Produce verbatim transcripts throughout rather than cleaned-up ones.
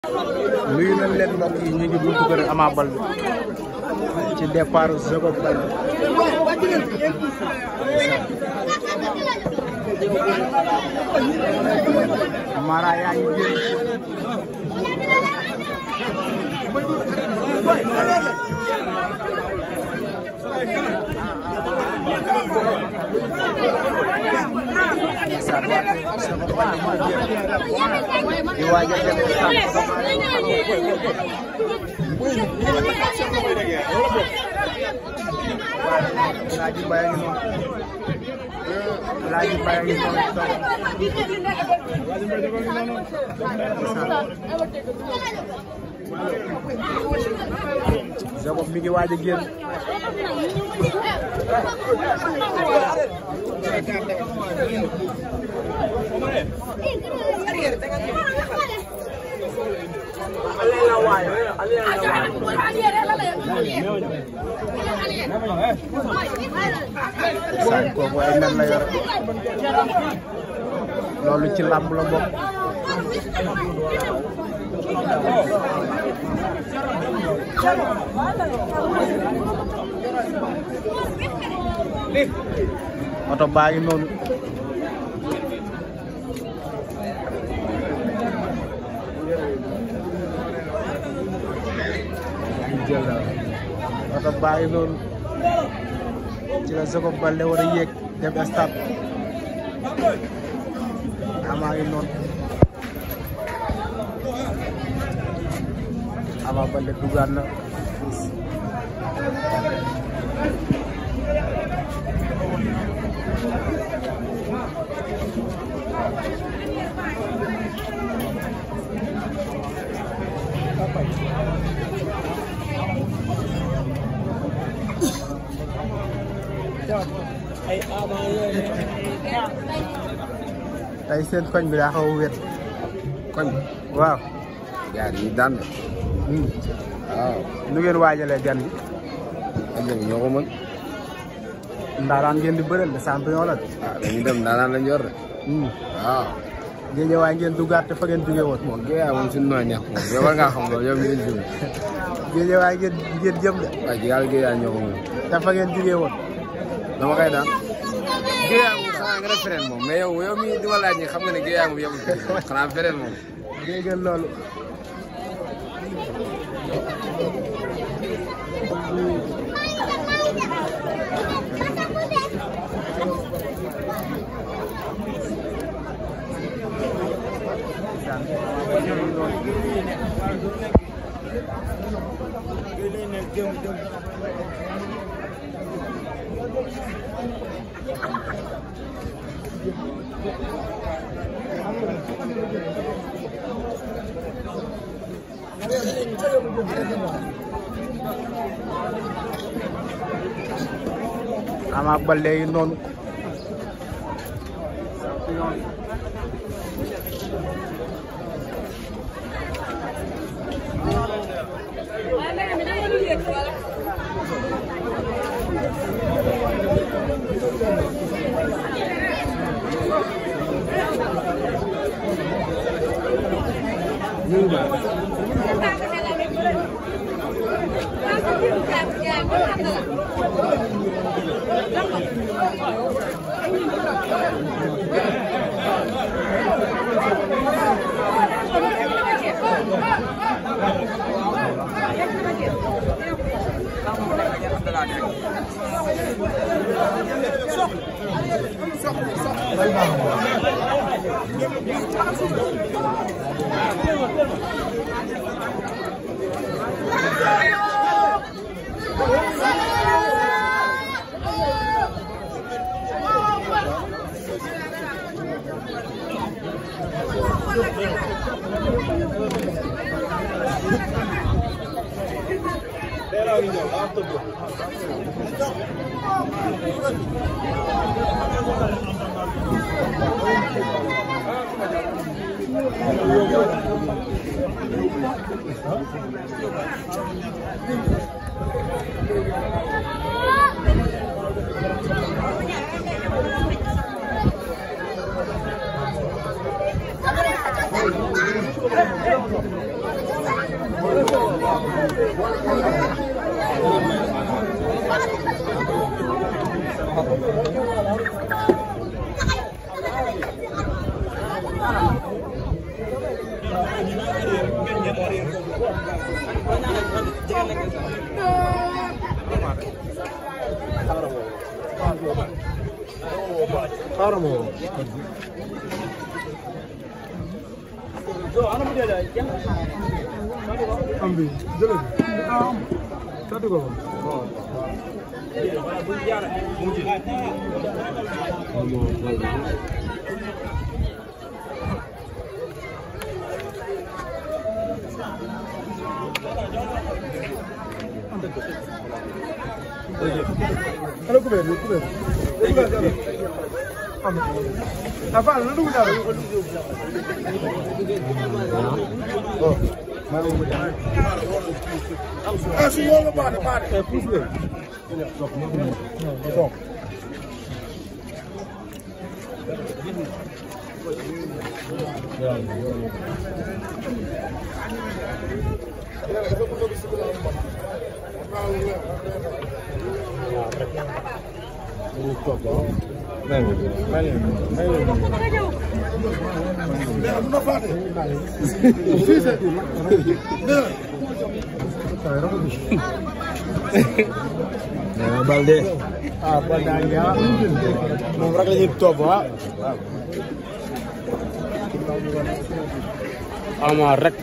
nuyu nañ leen mbokk yi ñu ngi buntu kër Ama Baldé ci départ Jacob Baldé Mara yaa ngi génn di waaj a dem Laaji Mbaye ngi noonu Laaji Mbaye ngi noonu Jacob mi ngi waaj a génn saan kooku ay nen la yor loolu ci làmb la bokk oto baa ngi noonu jël oto baa ngi noonu ci la Jacob Baldé war a yéeg dem stade Ama ngi noonu Ama Baldé dugaat na tey seen koñ bi daa xaw a wér koñ waaw yaa ngi daan de waaw nu ngeen waajalee gan gi ak ñoom ñoo ko mën ndaanaan ngeen di bëreel de champion la ah dañuy dem ndaanaan lañ yor de waaw Géejawaay ngeen duggaat te fa ngeen jóge woon moom Géejawaay moom suñu nooy neex moom yow war ngaa xam loolu yow mi ngi jóge Géejawaay ngeen ngeen jëm de waaw yàlla Géejawaay ñoo ko mën te fa ngeen jóge woon dama koy daan Géejawaay moom xanaa nga def feneen moom mais yow yow mi di ma laaj ni xam nga ne Géejawaay moom yemul xanaa feneen moom dégg ngeen loolu Ama Baldé yi noonu ambi jël tatu ko Ano ko ba? Ko ba? Apa? Ano ko dala? Oh, mali mo dala. Ah, si yo ba ba ba? Eh, puso. Ito. Balde apa danya murah lagi top ah amarek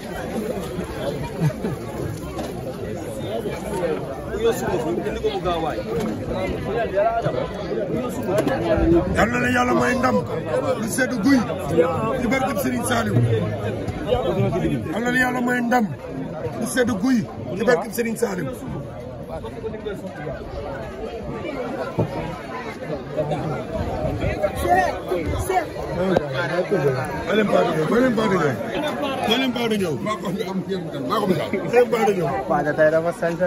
yal na yàlla may ndam lu sedd guy ci barke Serigne Saliou yal na yàlla may ndam lu sedd guy ci barke Serigne Saliou Malam pada ñëw malam pada ñëw malam pada ñëw maa ko am kéem tan maa ko malam pada ñëw pada tey dafa sant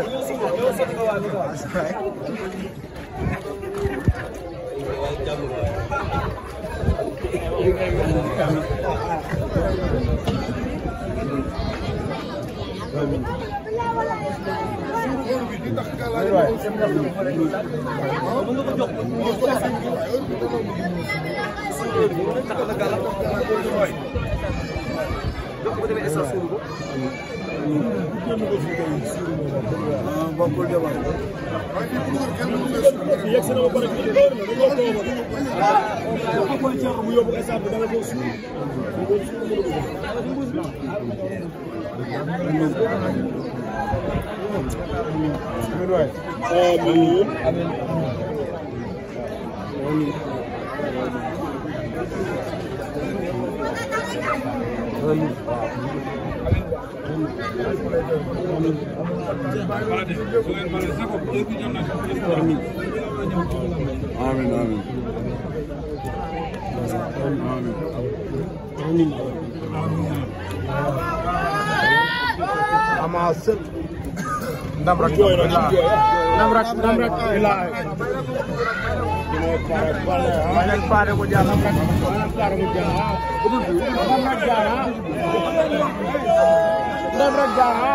Amin amin amin ama sët ndam rek ndam rek ndam rek ila Mana pare ko jam mana pare ko jam ndam rek jara ndam rek jara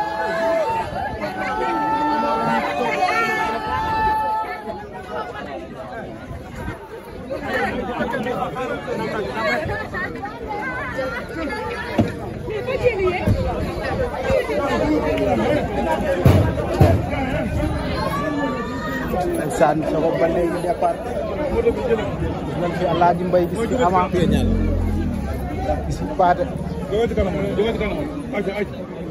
San Soko Baldé ngi départ nañ fi Alaaji Mbay gis ci Ama gis ci Paate